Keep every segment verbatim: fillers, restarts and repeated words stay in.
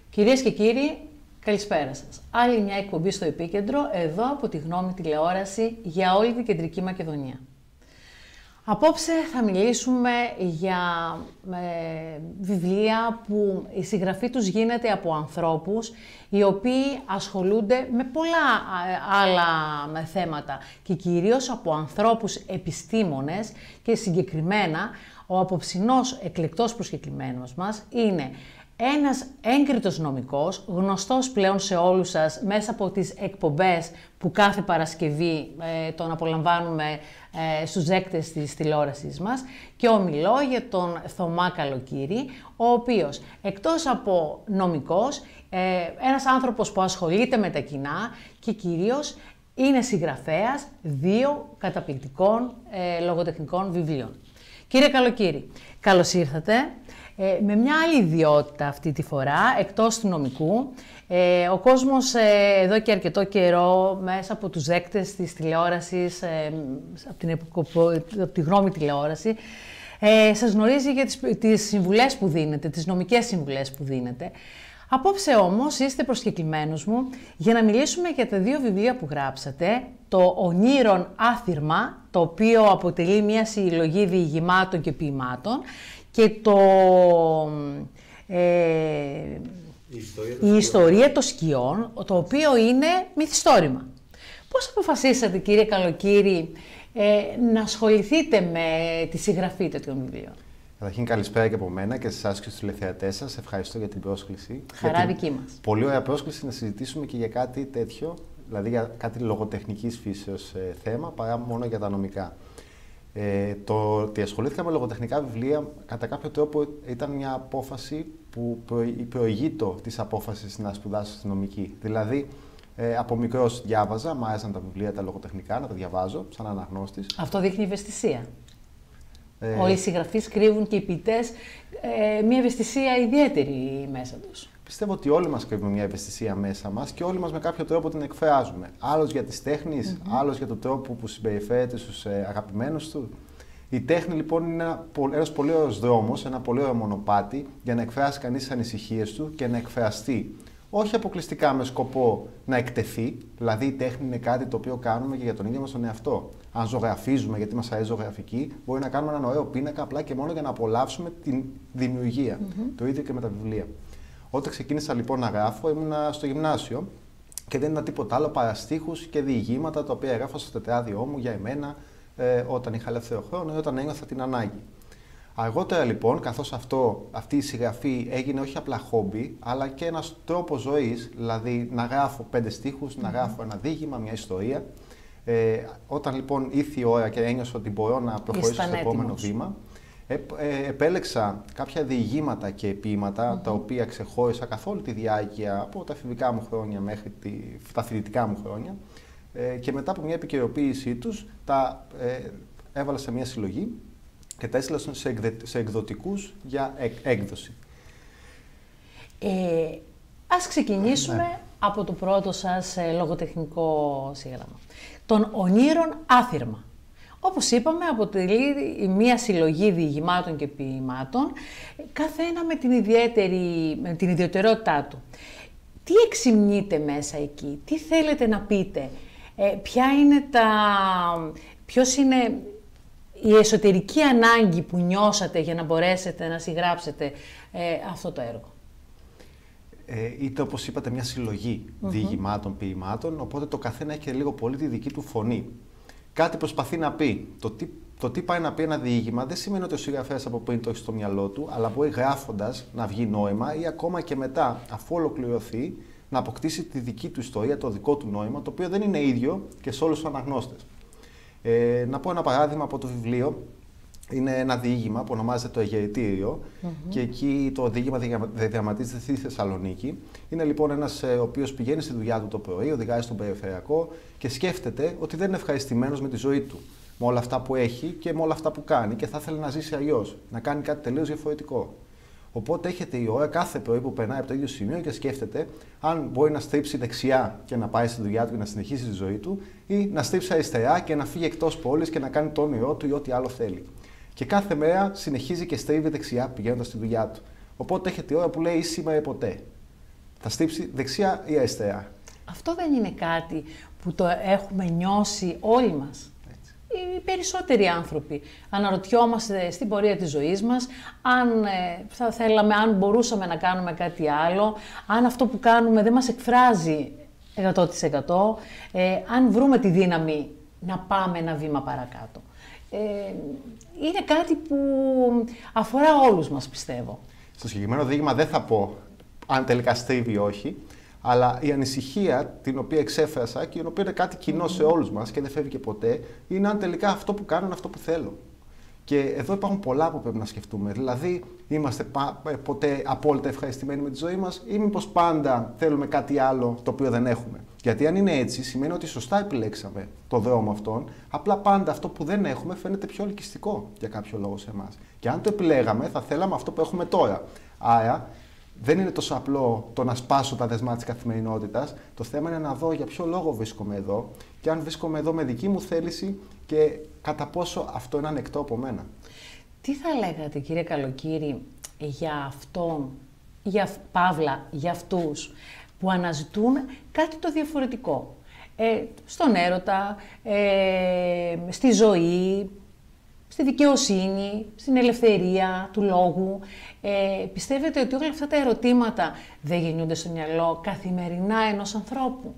Κυρίες και κύριοι, καλησπέρα σας. Άλλη μια εκπομπή στο Επίκεντρο, εδώ από τη Γνώμη τηλεόραση για όλη την Κεντρική Μακεδονία. Απόψε θα μιλήσουμε για ε, βιβλία που η συγγραφή τους γίνεται από ανθρώπους οι οποίοι ασχολούνται με πολλά άλλα θέματα και κυρίως από ανθρώπους επιστήμονες και συγκεκριμένα ο απόψινός εκλεκτός προσκεκλημένος μας είναι ένας έγκριτος νομικός, γνωστός πλέον σε όλους σας μέσα από τις εκπομπές που κάθε Παρασκευή ε, τον απολαμβάνουμε ε, στους δέκτες της τηλεόρασης μας και ομιλώ για τον Θωμά Καλοκύρη, ο οποίος εκτός από νομικός, ε, ένας άνθρωπος που ασχολείται με τα κοινά και κυρίως είναι συγγραφέας δύο καταπληκτικών ε, λογοτεχνικών βιβλίων. Κύριε Καλοκύρη, καλώς ήρθατε. Ε, με μια άλλη ιδιότητα αυτή τη φορά, εκτός του νομικού, ε, ο κόσμος ε, εδώ και αρκετό καιρό, μέσα από τους δέκτες της τηλεόρασης, ε, από, την, από τη Γνώμη τηλεόραση, ε, σας γνωρίζει για τις, τις συμβουλές που δίνετε, τις νομικές συμβουλές που δίνετε. Απόψε όμως είστε προσκεκλημένος μου για να μιλήσουμε για τα δύο βιβλία που γράψατε, το «Ονείρον Άθυρμα», το οποίο αποτελεί μια συλλογή διηγημάτων και ποιημάτων, και το, ε, η, ιστορία η ιστορία των σκιών, το οποίο είναι μυθιστόρημα. Πώς αποφασίσατε, κύριε Καλοκύρη, ε, να ασχοληθείτε με τη συγγραφή τέτοιων βιβλίων? Καταρχήν, καλησπέρα και από μένα και σε εσάς και στους τηλεθεατές σας. Ευχαριστώ για την πρόσκληση. Χαρά για δική την μας. Πολύ ωραία πρόσκληση να συζητήσουμε και για κάτι τέτοιο, δηλαδή για κάτι λογοτεχνικής φύσεως ε, θέμα, παρά μόνο για τα νομικά. Ε, το ότι ασχολήθηκα με λογοτεχνικά βιβλία, κατά κάποιο τρόπο ήταν μια απόφαση που προηγείται της απόφασης να σπουδάσω στη νομική. Δηλαδή, ε, από μικρός διάβαζα, μου άρεσαν τα βιβλία τα λογοτεχνικά, να τα διαβάζω σαν αναγνώστης. Αυτό δείχνει ευαισθησία. Ε, Όλοι οι συγγραφείς κρύβουν και οι ποιητές ε, μια ευαισθησία ιδιαίτερη μέσα τους. Πιστεύω ότι όλοι μας κρύβουμε μια ευαισθησία μέσα μας και όλοι μας με κάποιο τρόπο την εκφράζουμε. Άλλος για τις τέχνης, mm-hmm. άλλος για τον τρόπο που συμπεριφέρεται στους ε, αγαπημένους του. Η τέχνη λοιπόν είναι ένα, ένας πολύ ωραίος δρόμος, ένα πολύ ωραίο μονοπάτι για να εκφράσει κανείς τις ανησυχίες του και να εκφραστεί. Όχι αποκλειστικά με σκοπό να εκτεθεί, δηλαδή η τέχνη είναι κάτι το οποίο κάνουμε και για τον ίδιο μας τον εαυτό. Αν ζωγραφίζουμε, γιατί μας αρέσει ζωγραφική, μπορεί να κάνουμε έναν ωραίο πίνακα απλά και μόνο για να απολαύσουμε την δημιουργία. Mm-hmm. Το ίδιο και με τα βιβλία. Όταν ξεκίνησα λοιπόν να γράφω, ήμουνα στο γυμνάσιο και δεν ήταν τίποτα άλλο παρά στίχους και διηγήματα τα οποία έγραφα στο τετράδιό μου για εμένα ε, όταν είχα ελεύθερο χρόνο ή όταν ένιωθα την ανάγκη. Αργότερα λοιπόν, καθώς αυτό, αυτή η συγγραφή έγινε όχι απλά χόμπι, αλλά και ένας τρόπος ζωής, δηλαδή να γράφω πέντε στίχους, mm-hmm. να γράφω ένα διήγημα, μια ιστορία. Ε, όταν λοιπόν ήρθε η ώρα και ένιωσα ότι μπορώ να προχωρήσω στο επόμενο βήμα, ε, ε, επέλεξα κάποια διηγήματα και ποίηματα mm-hmm. τα οποία ξεχώρισα καθ' όλη τη διάρκεια από τα εφηβικά μου χρόνια μέχρι τη, τα φοιτητικά μου χρόνια ε, και μετά από μια επικαιροποίησή τους τα ε, έβαλα σε μια συλλογή και τα έστειλα σε, εκδε, σε εκδοτικούς για εκ, έκδοση. Ε, ας ξεκινήσουμε ναι. από το πρώτο σας ε, λογοτεχνικό σύγγραμμα. Τον «Ονείρον Άθυρμα». Όπως είπαμε, αποτελεί μια συλλογή διηγημάτων και ποιημάτων, κάθε ένα με την, ιδιαίτερη, με την ιδιαιτερότητά του. Τι εξυμνείτε μέσα εκεί, τι θέλετε να πείτε, ε, ποια είναι τα, ποιος είναι η εσωτερική ανάγκη που νιώσατε για να μπορέσετε να συγγράψετε ε, αυτό το έργο? Ε, είτε όπως είπατε μια συλλογή mm-hmm. διηγημάτων, ποιημάτων, οπότε το καθένα έχει και λίγο πολύ τη δική του φωνή. Κάτι προσπαθεί να πει. Το τι, το τι πάει να πει ένα διήγημα δεν σημαίνει ότι ο συγγραφέας από πριν το έχει στο μυαλό του, αλλά μπορεί γράφοντας να βγει νόημα ή ακόμα και μετά, αφού ολοκληρωθεί, να αποκτήσει τη δική του ιστορία, το δικό του νόημα, το οποίο δεν είναι ίδιο και σε όλους τους αναγνώστες. Ε, να πω ένα παράδειγμα από το βιβλίο. Είναι ένα διήγημα που ονομάζεται Το Εγερητήριο mm-hmm. και εκεί το διήγημα διαδραματίζεται στη Θεσσαλονίκη. Είναι λοιπόν ένας ο οποίος πηγαίνει στη δουλειά του το πρωί, οδηγάει στον περιφερειακό και σκέφτεται ότι δεν είναι ευχαριστημένος με τη ζωή του, με όλα αυτά που έχει και με όλα αυτά που κάνει και θα ήθελε να ζήσει αλλιώς, να κάνει κάτι τελείως διαφορετικό. Οπότε έχετε η ώρα κάθε πρωί που περνάει από το ίδιο σημείο και σκέφτεται αν μπορεί να στρίψει δεξιά και να πάει στη δουλειά του και να συνεχίσει τη ζωή του, ή να στρίψει αριστερά και να φύγει εκτός πόλης και να κάνει το όνειρό του ή ό,τι άλλο θέλει. Και κάθε μέρα συνεχίζει και στρίβει δεξιά πηγαίνοντας στη δουλειά του. Οπότε έχετε η ώρα που λέει ή σήμερα ή ποτέ. Θα στύψει δεξιά ή αριστερά. Αυτό δεν είναι κάτι που το έχουμε νιώσει όλοι μας. Έτσι. Οι περισσότεροι άνθρωποι αναρωτιόμαστε στην πορεία της ζωής μας αν ε, θα θέλαμε, αν μπορούσαμε να κάνουμε κάτι άλλο, αν αυτό που κάνουμε δεν μας εκφράζει εκατό τοις εκατό, ε, αν βρούμε τη δύναμη να πάμε ένα βήμα παρακάτω. Ε, είναι κάτι που αφορά όλους μας, πιστεύω. Στο συγκεκριμένο δείγμα δεν θα πω αν τελικά στρίβει ή όχι, αλλά η ανησυχία την οποία εξέφρασα και η οποία είναι κάτι κοινό mm-hmm. σε όλους μας και δεν φεύγει και ποτέ, είναι αν τελικά αυτό που κάνω είναι αυτό που θέλω. Και εδώ υπάρχουν πολλά που πρέπει να σκεφτούμε. Δηλαδή, είμαστε ποτέ απόλυτα ευχαριστημένοι με τη ζωή μας ή μήπως πάντα θέλουμε κάτι άλλο το οποίο δεν έχουμε. Γιατί αν είναι έτσι, σημαίνει ότι σωστά επιλέξαμε το δρόμο αυτόν, απλά πάντα αυτό που δεν έχουμε φαίνεται πιο ελκυστικό για κάποιο λόγο σε εμάς. Και αν το επιλέγαμε, θα θέλαμε αυτό που έχουμε τώρα. Άρα, δεν είναι τόσο απλό το να σπάσω τα δεσμά της καθημερινότητας. Το θέμα είναι να δω για ποιο λόγο βρίσκομαι εδώ και αν βρίσκομαι εδώ με δική μου θέληση και κατά πόσο αυτό είναι ανεκτό από μένα. Τι θα λέγατε, κύριε Καλοκύρη, για αυτόν, για Παύλα, για αυτούς που αναζητούν κάτι το διαφορετικό. Ε, στον έρωτα, ε, στη ζωή, στη δικαιοσύνη, στην ελευθερία του λόγου. Ε, πιστεύετε ότι όλα αυτά τα ερωτήματα δεν γεννιούνται στο μυαλό καθημερινά ενός ανθρώπου?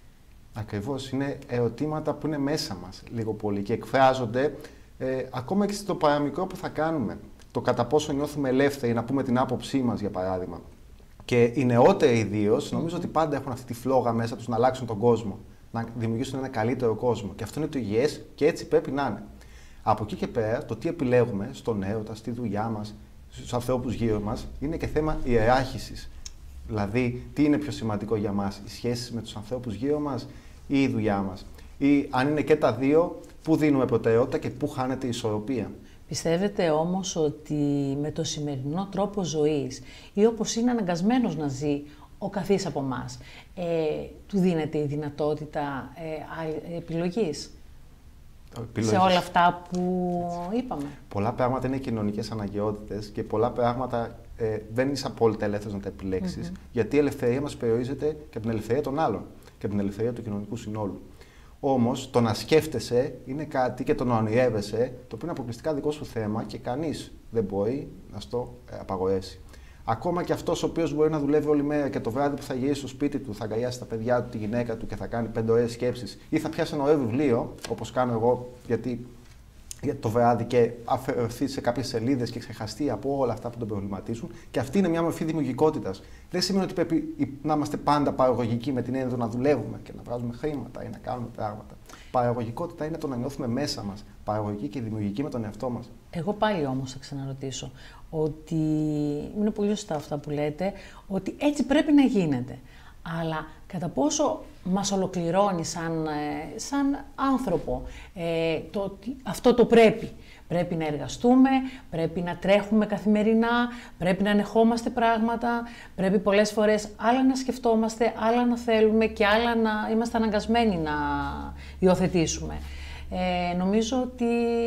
Ακριβώς, είναι ερωτήματα που είναι μέσα μας λίγο πολύ και εκφράζονται ε, ακόμα και στο παραμικρό που θα κάνουμε. Το κατά πόσο νιώθουμε ελεύθεροι να πούμε την άποψή μας, για παράδειγμα. Και οι νεότεροι ιδίως, νομίζω ότι πάντα έχουν αυτή τη φλόγα μέσα τους να αλλάξουν τον κόσμο, να δημιουργήσουν ένα καλύτερο κόσμο. Και αυτό είναι το υγιές και έτσι πρέπει να είναι. Από εκεί και πέρα, το τι επιλέγουμε στον έρωτα, στη δουλειά μας, στους ανθρώπους γύρω μας, είναι και θέμα ιεράρχησης. Δηλαδή, τι είναι πιο σημαντικό για μας, οι σχέσεις με τους ανθρώπους γύρω μας ή η δουλειά μας. Ή αν είναι και τα δύο, πού δίνουμε προτεραιότητα και πού χάνεται η ισορροπία. Πιστεύετε όμως ότι με το σημερινό τρόπο ζωής ή όπως είναι αναγκασμένος να ζει ο καθής από εμάς, ε, του δίνεται η δυνατότητα ε, επιλογής? Επιλογής. Σε όλα αυτά που είπαμε. Πολλά πράγματα είναι κοινωνικές αναγκαιότητες και πολλά πράγματα ε, δεν είσαι απόλυτα ελεύθερος να τα επιλέξεις, mm-hmm. γιατί η ελευθερία μας περιορίζεται και από την ελευθερία των άλλων και από την ελευθερία του κοινωνικού συνόλου. Όμως, το να σκέφτεσαι είναι κάτι και το να ονειρεύεσαι, το οποίο είναι αποκλειστικά δικό σου θέμα και κανείς δεν μπορεί να στο ε, απαγορέσει. Ακόμα και αυτός ο οποίος μπορεί να δουλεύει όλη μέρα και το βράδυ που θα γυρίσει στο σπίτι του, θα αγκαλιάσει τα παιδιά του, τη γυναίκα του και θα κάνει πέντε ωραίες σκέψεις ή θα πιάσει ένα ωραίο βιβλίο, όπως κάνω εγώ, γιατί για το βράδυ και αφαιρεθεί σε κάποιες σελίδες και ξεχαστεί από όλα αυτά που τον προβληματίζουν. Και αυτή είναι μια μορφή δημιουργικότητας. Δεν σημαίνει ότι πρέπει να είμαστε πάντα παραγωγικοί με την έννοια να δουλεύουμε και να βγάζουμε χρήματα ή να κάνουμε πράγματα. Παραγωγικότητα είναι το να νιώθουμε μέσα μας, παραγωγικοί και δημιουργικοί με τον εαυτό μας. Εγώ πάλι όμως θα ξαναρωτήσω ότι είναι πολύ σωστά αυτά που λέτε, ότι έτσι πρέπει να γίνεται. Αλλά κατά πόσο μας ολοκληρώνει σαν, σαν άνθρωπο ε, το, αυτό το πρέπει. Πρέπει να εργαστούμε, πρέπει να τρέχουμε καθημερινά, πρέπει να ανεχόμαστε πράγματα, πρέπει πολλές φορές άλλα να σκεφτόμαστε, άλλα να θέλουμε και άλλα να είμαστε αναγκασμένοι να υιοθετήσουμε. Ε, νομίζω ότι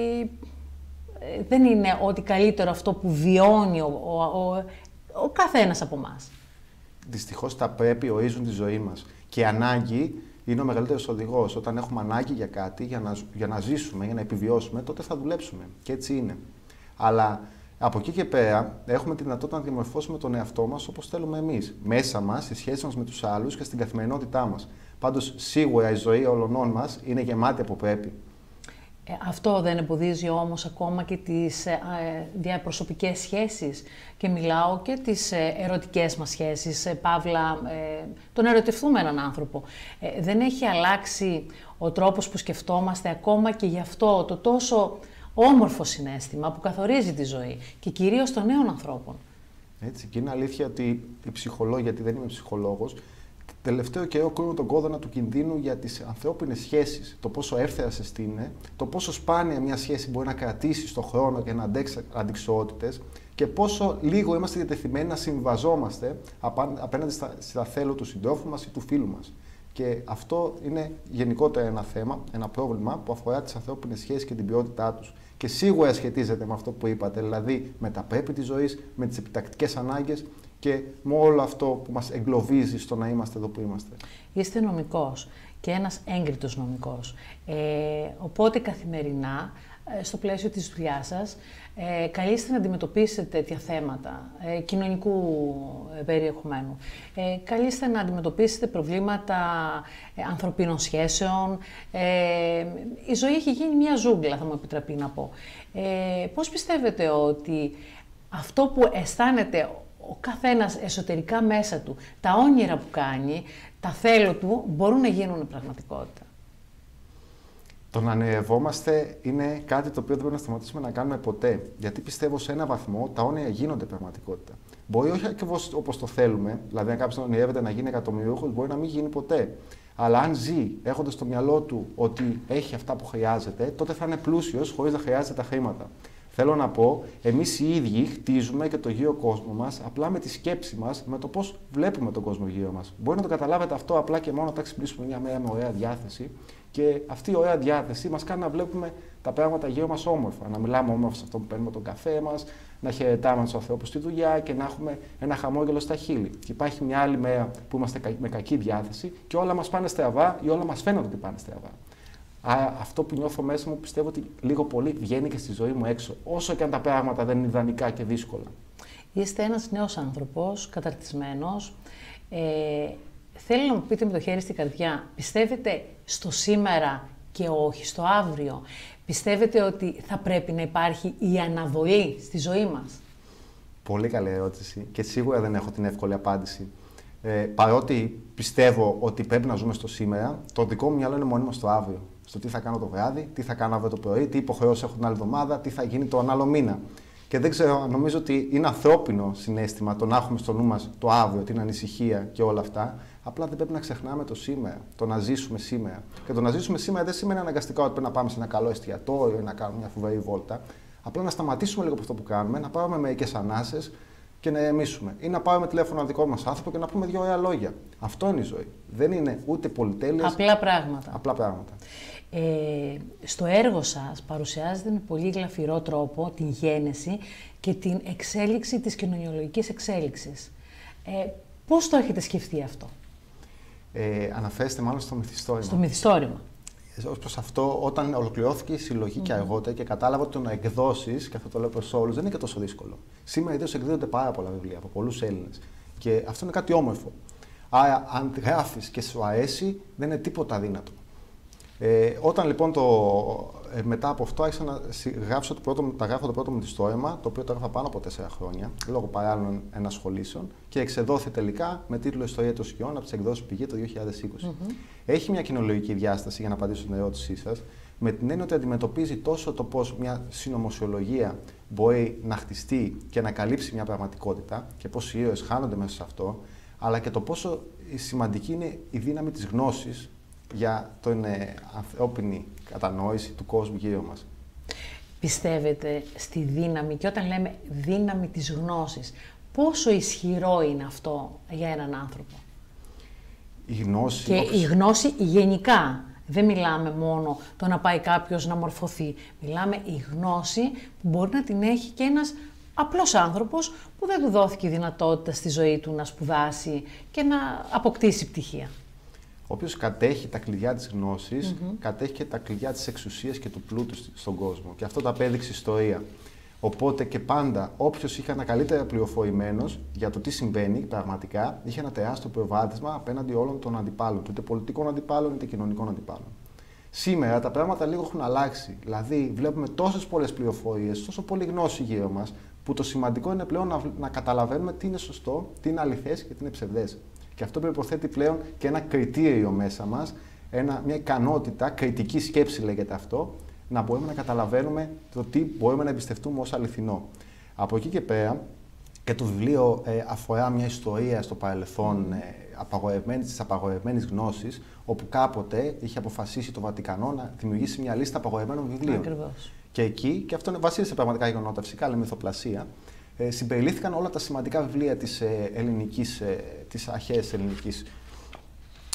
δεν είναι ότι καλύτερο αυτό που βιώνει ο, ο, ο, ο καθένας από εμάς. Δυστυχώς τα πρέπει ορίζουν τη ζωή μας. Και η ανάγκη είναι ο μεγαλύτερος οδηγός. Όταν έχουμε ανάγκη για κάτι, για να, για να ζήσουμε, για να επιβιώσουμε, τότε θα δουλέψουμε. Και έτσι είναι. Αλλά από εκεί και πέρα έχουμε τη δυνατότητα να διαμορφώσουμε τον εαυτό μας όπως θέλουμε εμείς. Μέσα μας, στη σχέση μας με τους άλλους και στην καθημερινότητά μας. Πάντως, σίγουρα η ζωή όλων μας είναι γεμάτη από πρέπει. Ε, αυτό δεν εμποδίζει όμως ακόμα και τις ε, διαπροσωπικές σχέσεις και μιλάω και τις ε, ερωτικές μας σχέσεις, ε, παύλα, ε, το να ερωτευτούμε έναν άνθρωπο. Ε, δεν έχει αλλάξει ο τρόπος που σκεφτόμαστε ακόμα και γι' αυτό το τόσο όμορφο συναίσθημα που καθορίζει τη ζωή και κυρίως των νέων ανθρώπων. Έτσι, και είναι αλήθεια ότι οι ψυχολόγοι, γιατί δεν είμαι ψυχολόγος, τελευταίο καιρό κρίνουν τον κόδωνα του κινδύνου για τις ανθρώπινες σχέσεις. Το πόσο εύθερασες είναι, το πόσο σπάνια μια σχέση μπορεί να κρατήσει στον χρόνο και να αντέξει αντικσοότητες και πόσο λίγο είμαστε διατεθειμένοι να συμβαζόμαστε απέναντι στα, στα θέλω του συντρόφου μας ή του φίλου μας. Και αυτό είναι γενικότερα ένα θέμα, ένα πρόβλημα που αφορά τις ανθρώπινες σχέσεις και την ποιότητά τους. Και σίγουρα σχετίζεται με αυτό που είπατε, δηλαδή με τα πρέπει της ζωής, με τις επιτακτικές ανάγκες και με όλο αυτό που μας εγκλωβίζει στο να είμαστε εδώ που είμαστε. Είστε νομικός και ένας έγκριτος νομικός. Ε, οπότε καθημερινά, στο πλαίσιο της δουλειάς σας, ε, καλείστε να αντιμετωπίσετε τέτοια θέματα ε, κοινωνικού ε, περιεχομένου. Ε, καλείστε να αντιμετωπίσετε προβλήματα ε, ανθρωπίνων σχέσεων. Ε, η ζωή έχει γίνει μια ζούγκλα, θα μου επιτραπεί να πω. Ε, πώς πιστεύετε ότι αυτό που αισθάνεται ο καθένας εσωτερικά μέσα του, τα όνειρα που κάνει, τα θέλω του, μπορούν να γίνουν πραγματικότητα? Το να ανεβόμαστε είναι κάτι το οποίο δεν πρέπει να σταματήσουμε να κάνουμε ποτέ. Γιατί πιστεύω σε ένα βαθμό τα όνειρα γίνονται πραγματικότητα. Μπορεί όχι ακριβώς όπως το θέλουμε, δηλαδή αν κάποιος ονειρεύεται να γίνει εκατομμυριούχος, μπορεί να μην γίνει ποτέ. Αλλά αν ζει έχοντας στο μυαλό του ότι έχει αυτά που χρειάζεται, τότε θα είναι πλούσιος χωρίς να χρειάζεται τα χρήματα. Θέλω να πω, εμείς οι ίδιοι χτίζουμε και το γύρο κόσμο μας απλά με τη σκέψη μας, με το πώς βλέπουμε τον κόσμο γύρω μας. Μπορεί να το καταλάβετε αυτό απλά και μόνο όταν ξυπνήσουμε μια μέρα με ωραία διάθεση. Και αυτή η ωραία διάθεση μας κάνει να βλέπουμε τα πράγματα γύρω μας όμορφα. Να μιλάμε όμορφα σε αυτό που παίρνουμε τον καφέ μας, να χαιρετάμε τους ανθρώπους στη δουλειά και να έχουμε ένα χαμόγελο στα χείλη. Και υπάρχει μια άλλη μέρα που είμαστε με κακή διάθεση και όλα μας πάνε στραβά ή όλα μας φαίνονται ότι πάνε στραβά. Άρα αυτό που νιώθω μέσα μου πιστεύω ότι λίγο πολύ βγαίνει και στη ζωή μου έξω, όσο και αν τα πράγματα δεν είναι ιδανικά και δύσκολα. Είστε ένας νέος άνθρωπος, καταρτισμένος. Ε, θέλω να μου πείτε με το χέρι στην καρδιά, πιστεύετε στο σήμερα και όχι στο αύριο? Πιστεύετε ότι θα πρέπει να υπάρχει η αναβολή στη ζωή μας? Πολύ καλή ερώτηση και σίγουρα δεν έχω την εύκολη απάντηση. Ε, παρότι πιστεύω ότι πρέπει να ζούμε στο σήμερα, το δικό μου μυαλό είναι μόνιμο στο αύριο. Στο τι θα κάνω το βράδυ, τι θα κάνω αύριο το πρωί, τι υποχρεώσεις έχω την άλλη εβδομάδα, τι θα γίνει τον άλλο μήνα. Και δεν ξέρω, νομίζω ότι είναι ανθρώπινο συναίσθημα το να έχουμε στο νου μας το αύριο, την ανησυχία και όλα αυτά. Απλά δεν πρέπει να ξεχνάμε το σήμερα, το να ζήσουμε σήμερα. Και το να ζήσουμε σήμερα δεν σημαίνει αναγκαστικά ότι πρέπει να πάμε σε ένα καλό εστιατόριο ή να κάνουμε μια φοβερή βόλτα. Απλά να σταματήσουμε λίγο από αυτό που κάνουμε, να πάρουμε μερικές ανάσες και να ηρεμήσουμε. Ή να πάρουμε τηλέφωνο ένα δικό μας άνθρωπο και να πούμε δύο ωραία λόγια. Αυτό είναι η ζωή. Δεν είναι ούτε πολυτέλειες. Απλά πράγματα. Απλά πράγματα. Ε, στο έργο σας παρουσιάζετε με πολύ γλαφυρό τρόπο την γένεση και την εξέλιξη της κοινωνιολογικής εξέλιξης. Ε, πώς το έχετε σκεφτεί αυτό? Ε, αναφέρεστε μάλλον στο μυθιστόρημα. Στο μυθιστόρημα. Ως προς αυτό, όταν ολοκληρώθηκε η συλλογή mm. και αργότερα και κατάλαβα ότι το να εκδώσεις, και αυτό το λέω προς όλους, δεν είναι και τόσο δύσκολο. Σήμερα ιδίως εκδίδονται πάρα πολλά βιβλία από πολλούς Έλληνες. Και αυτό είναι κάτι όμορφο. Άρα, αν γράφεις και σου αρέσει, δεν είναι τίποτα αδύνατο. Ε, όταν λοιπόν το, ε, μετά από αυτό άρχισα να γράψω το πρώτο, τα γράφω το πρώτο μου μυθιστόρημα, το οποίο το έγραφα πάνω από τέσσερα χρόνια, λόγω παράλληλων ενασχολήσεων, και εξεδόθη τελικά με τίτλο Ιστορία των Σκιών από τις εκδόσεις Πηγή το δύο χιλιάδες είκοσι. Mm-hmm. Έχει μια κοινωνιολογική διάσταση, για να απαντήσω στην ερώτησή σας, με την έννοια ότι αντιμετωπίζει τόσο το πώς μια συνωμοσιολογία μπορεί να χτιστεί και να καλύψει μια πραγματικότητα και πώς οι ήρωες χάνονται μέσα σε αυτό, αλλά και το πόσο σημαντική είναι η δύναμη της γνώσης για την ε, ανθρώπινη κατανόηση του κόσμου γύρω μας. Πιστεύετε στη δύναμη, και όταν λέμε δύναμη της γνώσης, πόσο ισχυρό είναι αυτό για έναν άνθρωπο? Η γνώση... Και όπως... η γνώση γενικά. Δεν μιλάμε μόνο το να πάει κάποιος να μορφωθεί. Μιλάμε η γνώση που μπορεί να την έχει και ένας απλός άνθρωπος που δεν του δόθηκε η δυνατότητα στη ζωή του να σπουδάσει και να αποκτήσει πτυχία. Όποιος κατέχει τα κλειδιά της γνώσης, mm-hmm. κατέχει και τα κλειδιά της εξουσίας και του πλούτου στον κόσμο. Και αυτό το απέδειξε η ιστορία. Οπότε και πάντα, όποιος είχε ένα καλύτερα πληροφορημένος για το τι συμβαίνει πραγματικά, είχε ένα τεράστιο προβάδισμα απέναντι όλων των αντιπάλων, είτε πολιτικών αντιπάλων είτε κοινωνικών αντιπάλων. Σήμερα τα πράγματα λίγο έχουν αλλάξει. Δηλαδή, βλέπουμε τόσες πολλές πληροφορίες, τόσο πολλή γνώση γύρω μας, που το σημαντικό είναι πλέον να, να καταλαβαίνουμε τι είναι σωστό, τι είναι αληθές και τι είναι ψευδές. Και αυτό προϋποθέτει πλέον και ένα κριτήριο μέσα μας, ένα, μια ικανότητα, κριτική σκέψη λέγεται αυτό, να μπορούμε να καταλαβαίνουμε το τι μπορούμε να εμπιστευτούμε ως αληθινό. Από εκεί και πέρα, και το βιβλίο ε, αφορά μια ιστορία στο παρελθόν ε, απαγορευμένης, της απαγορευμένης γνώσης, όπου κάποτε είχε αποφασίσει το Βατικανό να δημιουργήσει μια λίστα απαγορευμένων βιβλίων. Ακριβώς. Και εκεί, και αυτό βασίζεται σε πραγματικά γεγονότα φυσικά, αλλά μυθοπλασία, ε, συμπεριλήφθηκαν όλα τα σημαντικά βιβλία της, ε, ελληνικής, ε, της αρχαίας ελληνικής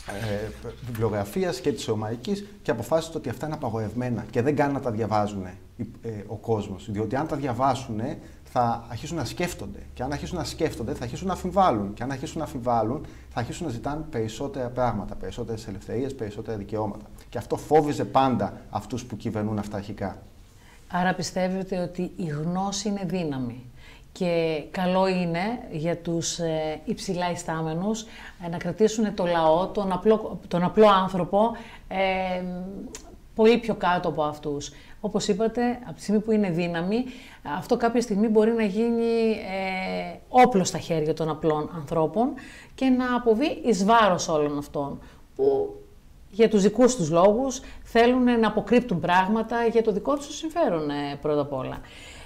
ε, βιβλιογραφίας και της Ρωμαϊκής και αποφάσισαν ότι αυτά είναι απαγορευμένα και δεν κάνει να τα διαβάζουν ε, ο κόσμος. Διότι αν τα διαβάσουν θα αρχίσουν να σκέφτονται. Και αν αρχίσουν να σκέφτονται θα αρχίσουν να αμφιβάλλουν. Και αν αρχίσουν να αμφιβάλλουν θα αρχίσουν να ζητάνε περισσότερα πράγματα, περισσότερες ελευθερίες, περισσότερα δικαιώματα. Και αυτό φόβιζε πάντα αυτούς που κυβερνούν αυταρχικά. Άρα πιστεύετε ότι η γνώση είναι δύναμη. Και καλό είναι για τους ε, υψηλά ιστάμενους ε, να κρατήσουν το λαό, τον απλό, τον απλό άνθρωπο, ε, πολύ πιο κάτω από αυτούς. Όπως είπατε, από τη στιγμή που είναι δύναμη, αυτό κάποια στιγμή μπορεί να γίνει ε, όπλο στα χέρια των απλών ανθρώπων και να αποβεί εις βάρος όλων αυτών, που για τους δικούς τους λόγους θέλουν να αποκρύπτουν πράγματα για το δικό τους συμφέρον ε, πρώτα απ' όλα.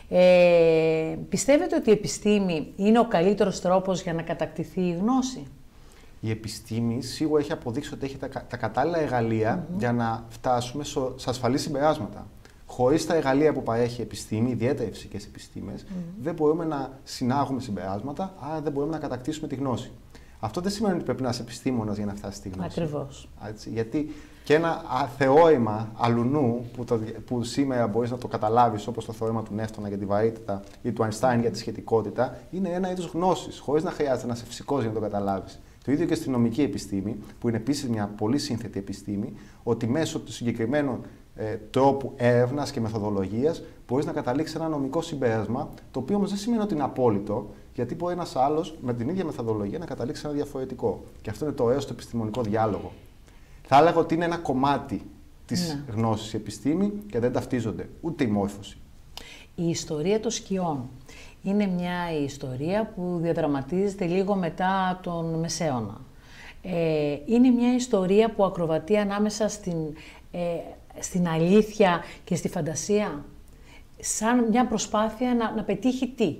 Ε, πιστεύετε ότι η επιστήμη είναι ο καλύτερος τρόπος για να κατακτηθεί η γνώση? Η επιστήμη σίγουρα έχει αποδείξει ότι έχει τα, τα κατάλληλα εργαλεία mm-hmm. για να φτάσουμε στο, σε ασφαλή συμπεράσματα. Χωρίς τα εργαλεία που παρέχει η επιστήμη, ιδιαίτερα οι φυσικές επιστήμες, mm-hmm. δεν μπορούμε να συνάγουμε συμπεράσματα, άρα δεν μπορούμε να κατακτήσουμε τη γνώση. Αυτό δεν σημαίνει ότι πρέπει να είσαι επιστήμονας για να φτάσεις στη γνώση. Ακριβώς. Έτσι, γιατί και ένα θεώρημα αλουνού που, το, που σήμερα μπορείς να το καταλάβεις, όπως το θεώρημα του Νεύτωνα για τη βαρύτητα ή του Αϊνστάιν για τη σχετικότητα, είναι ένα είδος γνώσης, χωρίς να χρειάζεται να είσαι φυσικός για να το καταλάβεις. Το ίδιο και στη νομική επιστήμη, που είναι επίσης μια πολύ σύνθετη επιστήμη, ότι μέσω του συγκεκριμένου ε, τρόπου έρευνας και μεθοδολογίας μπορείς να καταλήξεις σε ένα νομικό συμπέρασμα, το οποίο όμως δεν σημαίνει ότι είναι απόλυτο, γιατί μπορεί ένας άλλος με την ίδια μεθοδολογία να καταλήξει σε ένα διαφορετικό. Και αυτό είναι το ωραίο στο επιστημονικό διάλογο. Θα έλεγα ότι είναι ένα κομμάτι της ναι. γνώσης η επιστήμη και δεν ταυτίζονται, ούτε η μόρφωση. Η ιστορία των σκιών είναι μια ιστορία που διαδραματίζεται λίγο μετά τον Μεσαίωνα. Ε, είναι μια ιστορία που ακροβατεί ανάμεσα στην, ε, στην αλήθεια και στη φαντασία, σαν μια προσπάθεια να, να πετύχει τι.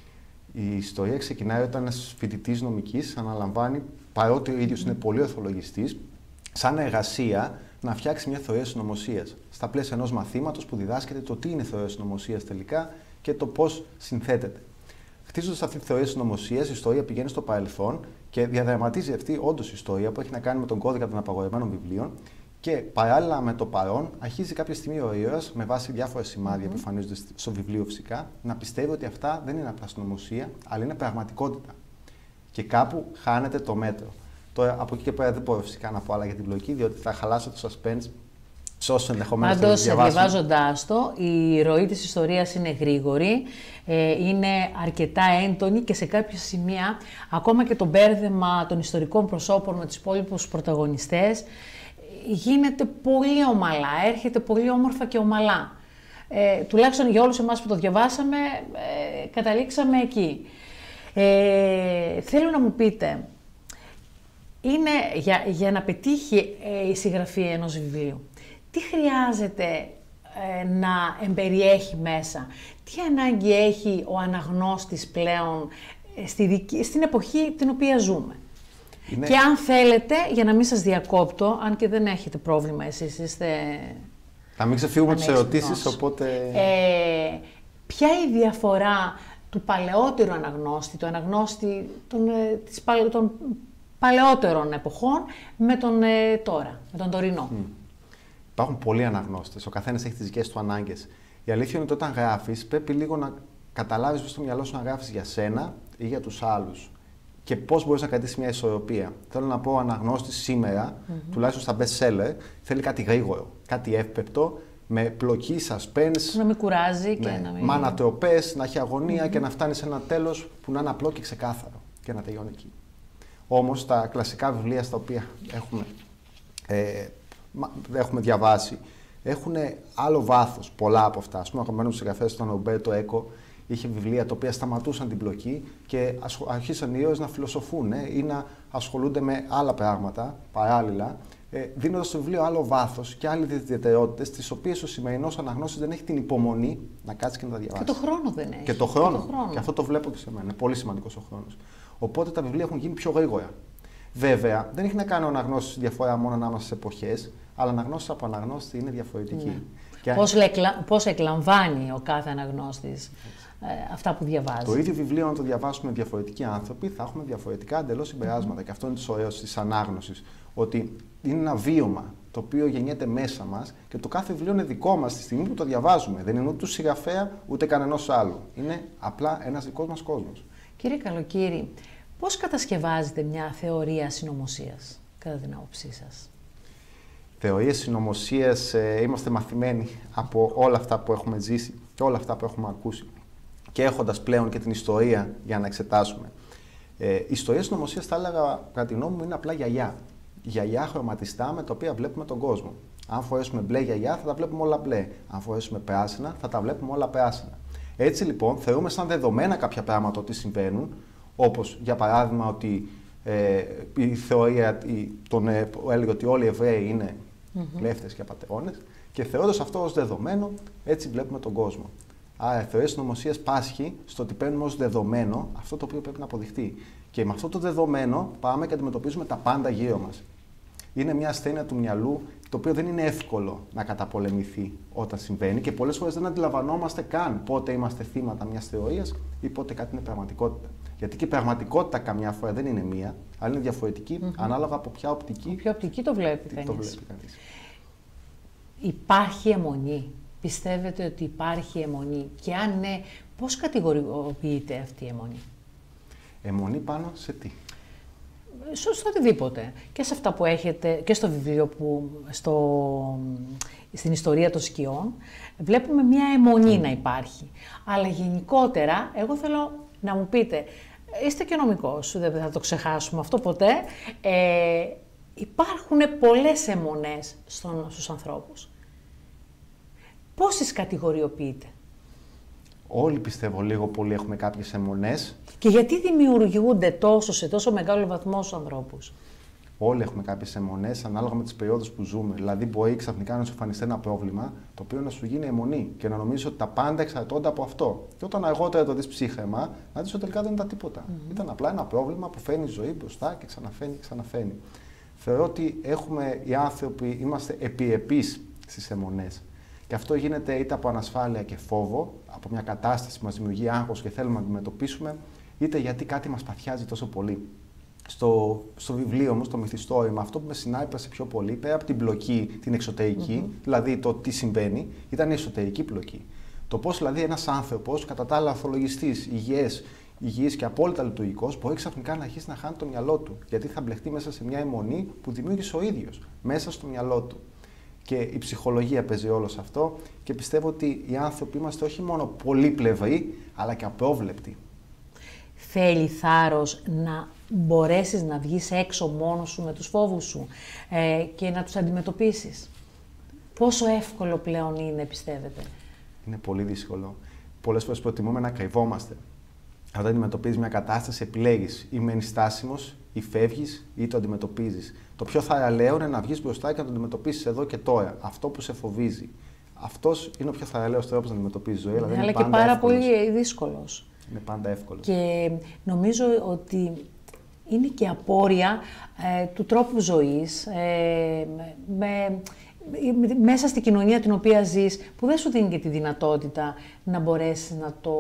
Η ιστορία ξεκινάει όταν ένας φοιτητής νομικής αναλαμβάνει, παρότι ο ίδιος mm. είναι πολύ ορθολογιστής, σαν εργασία να φτιάξει μια θεωρία συνωμοσίας. Στα πλαίσια ενός μαθήματος που διδάσκεται το τι είναι θεωρία συνωμοσίας τελικά και το πώς συνθέτεται. Χτίζοντας αυτή τη θεωρία συνωμοσίας, η ιστορία πηγαίνει στο παρελθόν και διαδραματίζει αυτή όντως η ιστορία που έχει να κάνει με τον κώδικα των απαγορευμένων βιβλίων. Και παράλληλα με το παρόν, αρχίζει κάποια στιγμή ο ήρωας, με βάση διάφορα σημάδια mm-hmm. που εμφανίζονται στο βιβλίο φυσικά, να πιστεύει ότι αυτά δεν είναι απλά συνωμοσία, αλλά είναι πραγματικότητα. Και κάπου χάνεται το μέτρο. Τώρα, από εκεί και πέρα δεν μπορώ φυσικά να πω άλλα για την πλοκή, διότι θα χαλάσω το suspense σε όσους ενδεχομένως θα διαβάσουν. Πάντως, διαβάζοντάς το, η ροή της ιστορίας είναι γρήγορη, ε, είναι αρκετά έντονη και σε κάποια σημεία, ακόμα και το μπέρδεμα των ιστορικών προσώπων με τους υπόλοιπους πρωταγωνιστές, γίνεται πολύ ομαλά, έρχεται πολύ όμορφα και ομαλά. Ε, τουλάχιστον για όλους εμάς που το διαβάσαμε, ε, καταλήξαμε εκεί. Ε, θέλω να μου πείτε, είναι για, για να πετύχει ε, η συγγραφή ενός βιβλίου, τι χρειάζεται ε, να εμπεριέχει μέσα, τι ανάγκη έχει ο αναγνώστης πλέον ε, στη δική, στην εποχή την οποία ζούμε. Είναι... Και αν θέλετε, για να μην σας διακόπτω, αν και δεν έχετε πρόβλημα εσείς, είστε... Θα μην ξεφύγουμε τις ερωτήσεις, οπότε... Ε, ποια είναι η διαφορά του παλαιότερου αναγνώστη, του αναγνώστη των, ε, της, των παλαιότερων εποχών, με τον ε, τώρα, με τον τωρινό? Mm. Υπάρχουν πολλοί αναγνώστες, ο καθένας έχει τις δικές του ανάγκες. Η αλήθεια είναι ότι όταν γράφεις, πρέπει λίγο να καταλάβεις στο μυαλό σου να γράφεις για σένα ή για τους άλλους. Και πώς μπορείς να κρατήσεις μια ισορροπία. Θέλω να πω, ο αναγνώστης σήμερα, mm-hmm. τουλάχιστον στα best seller, θέλει κάτι γρήγορο, κάτι εύπεπτο, με πλοκή, suspense. Να μην κουράζει ναι, και να μην... με ανατροπές, να έχει αγωνία mm-hmm. και να φτάνει σε ένα τέλος που να είναι απλό και ξεκάθαρο και να τελειώνει εκεί. Όμως τα κλασικά βιβλία στα οποία έχουμε, ε, έχουμε διαβάσει έχουν άλλο βάθος, πολλά από αυτά. Ας πούμε, ο αγαπημένος συγγραφέας του Ρομπέρτο Έκο είχε βιβλία τα οποία σταματούσαν την πλοκή και αρχίσαν οι ήρωες να φιλοσοφούν ε, ή να ασχολούνται με άλλα πράγματα παράλληλα, ε, δίνοντας στο βιβλίο άλλο βάθος και άλλες ιδιαιτερότητες, τις οποίες ο σημερινός αναγνώστης δεν έχει την υπομονή να κάτσει και να τα διαβάσει. Και το χρόνο δεν έχει. Και το χρόνο. Και, το χρόνο. Και αυτό το βλέπω και σε μένα. Είναι πολύ σημαντικός ο χρόνος. Οπότε τα βιβλία έχουν γίνει πιο γρήγορα. Βέβαια, δεν έχει να κάνει ο αναγνώστης διαφορά μόνο ανάμεσα σε εποχές, αλλά αναγνώστης από αναγνώστη είναι διαφορετική. Ναι. Και... Πώς, λεκλα... Πώς εκλαμβάνει ο κάθε αναγνώστης ε, αυτά που διαβάζει. Το ίδιο βιβλίο, αν το διαβάσουμε διαφορετικοί άνθρωποι, θα έχουμε διαφορετικά εντελώς συμπεράσματα. Mm-hmm. Και αυτό είναι το ωραίο της ανάγνωσης. Ότι είναι ένα βίωμα το οποίο γεννιέται μέσα μας και το κάθε βιβλίο είναι δικό μας τη στιγμή που το διαβάζουμε. Δεν είναι ούτε του συγγραφέα ούτε κανενός άλλου. Είναι απλά ένας δικός μας κόσμος. Κύριε Καλοκύρη, πώς κατασκευάζετε μια θεωρία συνωμοσίας, κατά την άποψή σας? Θεωρίες συνωμοσίας, ε, είμαστε μαθημένοι από όλα αυτά που έχουμε ζήσει και όλα αυτά που έχουμε ακούσει. Και έχοντας πλέον και την ιστορία για να εξετάσουμε. Ε, η ιστορία συνωμοσίας, θα έλεγα, κατά τη γνώμη μου, είναι απλά γιαγιά. Γιαγιά χρωματιστά με τα οποία βλέπουμε τον κόσμο. Αν φορέσουμε μπλε γιαγιά, θα τα βλέπουμε όλα μπλε. Αν φορέσουμε πράσινα, θα τα βλέπουμε όλα πράσινα. Έτσι λοιπόν, θεωρούμε σαν δεδομένα κάποια πράγματα ότι συμβαίνουν, όπως για παράδειγμα ότι ε, η θεωρία η, τον, ε, έλεγε ότι όλοι οι Εβραίοι είναι mm-hmm. κλέφτες και απατεώνες, και θεωρώντας αυτό ως δεδομένο, έτσι βλέπουμε τον κόσμο. Άρα, η θεωρία συνωμοσίας πάσχει στο ότι παίρνουμε ως δεδομένο αυτό το οποίο πρέπει να αποδειχτεί. Και με αυτό το δεδομένο πάμε και αντιμετωπίζουμε τα πάντα γύρω μας. Είναι μια ασθένεια του μυαλού, το οποίο δεν είναι εύκολο να καταπολεμηθεί όταν συμβαίνει και πολλές φορές δεν αντιλαμβανόμαστε καν πότε είμαστε θύματα μιας θεωρίας ή πότε κάτι είναι πραγματικότητα. Γιατί και η πραγματικότητα καμιά φορά δεν είναι μία, αλλά είναι διαφορετική mm-hmm. ανάλογα από ποια οπτική, ποια οπτική το βλέπει κανείς. Το βλέπει κανείς. Υπάρχει αιμονή. Πιστεύετε ότι υπάρχει αιμονή? Και αν ναι, πώς κατηγοριοποιείται αυτή η αιμονή? Αιμονή πάνω σε τι? Στο οτιδήποτε. Και σε αυτά που έχετε, και στο βιβλίο που, στο, στην ιστορία των σκιών, βλέπουμε μια αιμονή mm. να υπάρχει. Αλλά γενικότερα, εγώ θέλω να μου πείτε, είστε και νομικός, δεν θα το ξεχάσουμε αυτό ποτέ, ε, υπάρχουν πολλές αιμονές στον, στους ανθρώπους. Πώς τις κατηγοριοποιείτε? Όλοι πιστεύω λίγο πολύ έχουμε κάποιες αιμονές. Και γιατί δημιουργούνται τόσο, σε τόσο μεγάλο βαθμό στους ανθρώπους? Όλοι έχουμε κάποιες αιμονές ανάλογα με τις περιόδους που ζούμε. Δηλαδή, μπορεί ξαφνικά να σου εμφανιστεί ένα πρόβλημα το οποίο να σου γίνει αιμονή και να νομίζεις ότι τα πάντα εξαρτώνται από αυτό. Και όταν αργότερα το δεις ψύχραιμα, να δεις ότι τελικά δεν ήταν τίποτα. Mm-hmm. Ήταν απλά ένα πρόβλημα που φέρνει η ζωή μπροστά και ξαναφαίνει και ξαναφαίνει. Θεωρώ ότι έχουμε, οι άνθρωποι είμαστε επιεπείς στις αιμονές. Και αυτό γίνεται είτε από ανασφάλεια και φόβο, από μια κατάσταση που μας δημιουργεί άγχος και θέλουμε να αντιμετωπίσουμε, είτε γιατί κάτι μας παθιάζει τόσο πολύ. Στο, στο βιβλίο μου, στο μυθιστόρημα, αυτό που με συνάρπασε πιο πολύ, πέρα από την πλοκή, την εξωτερική, mm-hmm. δηλαδή το τι συμβαίνει, ήταν η εσωτερική πλοκή. Το πώς δηλαδή ένας άνθρωπος, κατά τα άλλα αθολογιστής, υγιές, υγιής και απόλυτα λειτουργικός, μπορεί ξαφνικά να αρχίσει να χάνει το μυαλό του. Γιατί θα μπλεχτεί μέσα σε μια αιμονή που δημιούργησε ο ίδιος, μέσα στο μυαλό του. Και η ψυχολογία παίζει όλο σε αυτό και πιστεύω ότι οι άνθρωποι είμαστε όχι μόνο πολύπλευροι, αλλά και απρόβλεπτοι. Θέλει θάρρος να μπορέσεις να βγεις έξω μόνος σου με τους φόβους σου ε, και να τους αντιμετωπίσεις. Πόσο εύκολο πλέον είναι, πιστεύετε? Είναι πολύ δύσκολο. Πολλές φορές προτιμούμε να κρυβόμαστε. Όταν αντιμετωπίζεις μια κατάσταση, επιλέγεις ή μένεις στάσιμος, ή φεύγεις, ή το αντιμετωπίζεις. Το πιο θαραλέο είναι να βγεις μπροστά και να το αντιμετωπίσεις εδώ και τώρα. Αυτό που σε φοβίζει. Αυτός είναι ο πιο θαραλέος τρόπος να αντιμετωπίζεις ζωή. Ναι, αλλά και πάρα εύκολος. Πολύ δύσκολος. Είναι πάντα εύκολος. Και νομίζω ότι είναι και απόρρια ε, του τρόπου ζωής, ε, με, με, μέσα στη κοινωνία την οποία ζεις, που δεν σου δίνει και τη δυνατότητα να μπορέσεις να το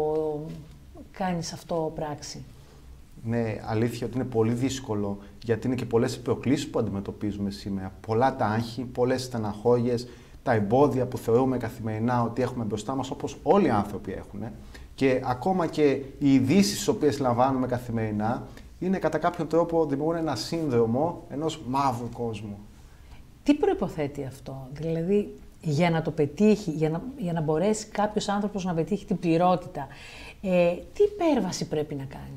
κάνεις αυτό πράξη. Ναι, αλήθεια ότι είναι πολύ δύσκολο, γιατί είναι και πολλές οι προκλήσεις που αντιμετωπίζουμε σήμερα. Πολλά τα άγχη, πολλές στεναχώριες, τα εμπόδια που θεωρούμε καθημερινά ότι έχουμε μπροστά μας, όπως όλοι οι άνθρωποι έχουν. Και ακόμα και οι ειδήσεις τις οποίες λαμβάνουμε καθημερινά είναι κατά κάποιον τρόπο δημιουργούν ένα σύνδρομο ενός μαύρου κόσμου. Τι προϋποθέτει αυτό, δηλαδή για να το πετύχει, για να, για να μπορέσει κάποιος άνθρωπος να πετύχει την πληρότητα, ε, τι υπέρβαση πρέπει να κάνει?